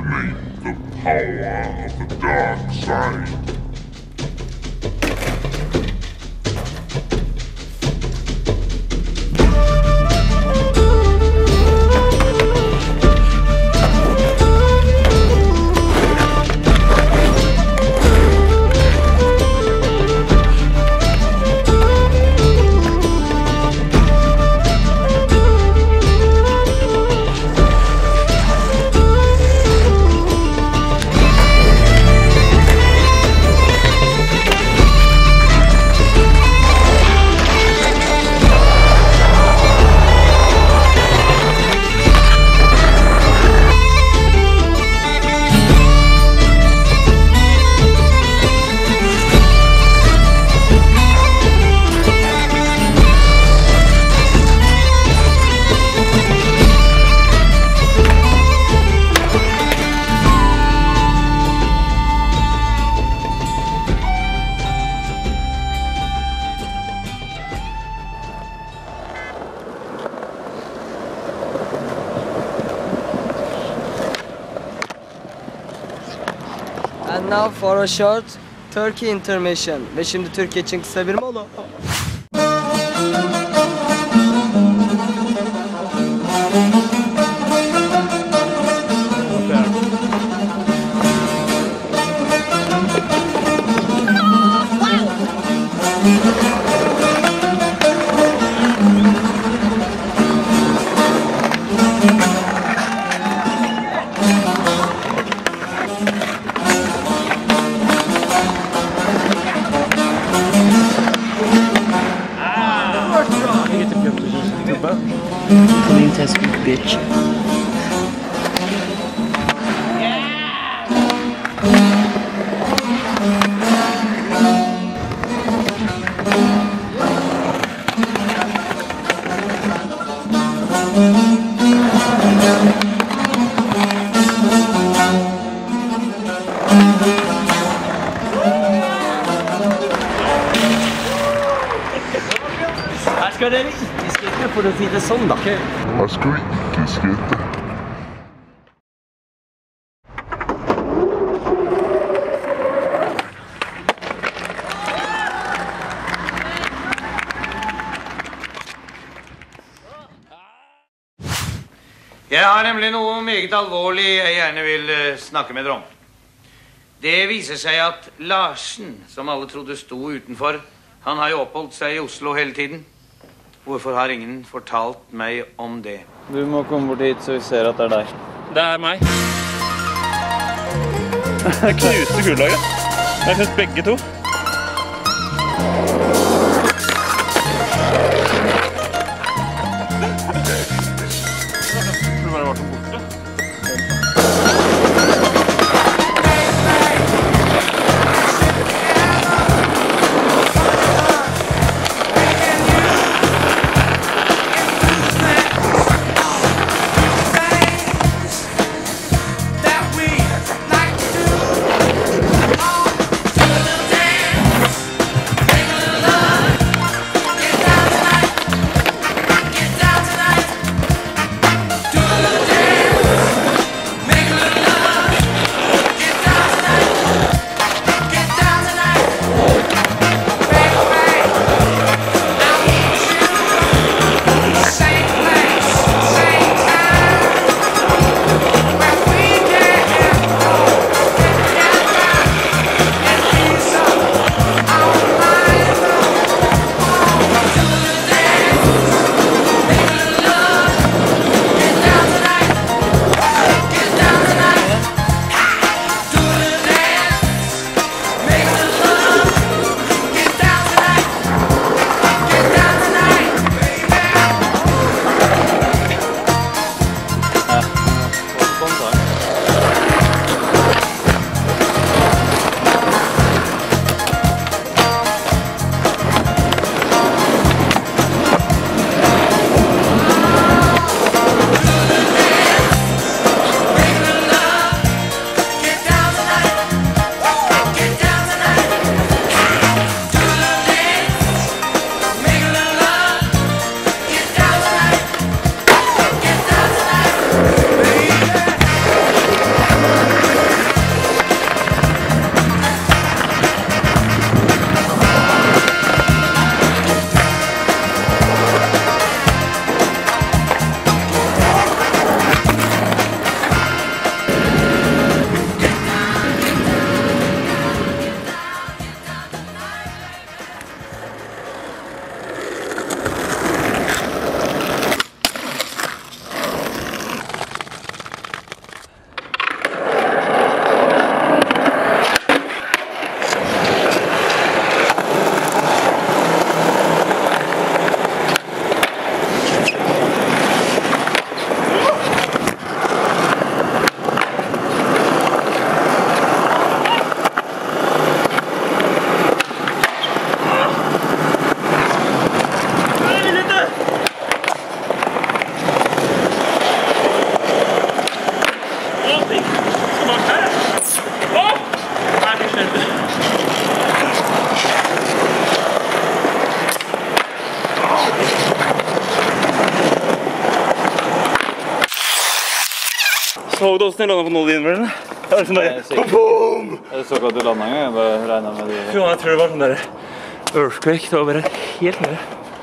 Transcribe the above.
underestimate the power of the dark side. And now for a short Turkey intermission. Ve şimdi Türkiye için kısa bir mola. Clean test, bitch. Her skal dere ikke skate, for å si det sånn da. Her skal vi ikke skate. Jeg har nemlig noe meget alvorlig jeg gjerne vil snakke med dere om. Det viser seg at Larsen, som alle trodde sto utenfor, han har jo oppholdt seg i Oslo hele tiden. Hvorfor har ingen fortalt meg om det? Du må komme bort hit så vi ser at det er deg. Det er meg. Jeg knuste gullaget. Jeg synes begge to. Det bare var så borte. Do the dance. Så du hvordan jeg landet på nål-innverdene? Det var sånn der, boom! Jeg så ikke at du landet en gang, jeg bare regnet med de... Jo, jeg tror det var sånn der earthquake, det var bare helt nede.